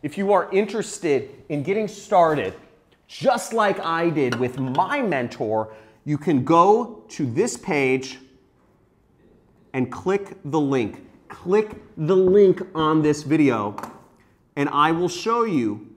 If you are interested in getting started, just like I did with my mentor, you can go to this page and click the link. Click the link on this video, and I will show you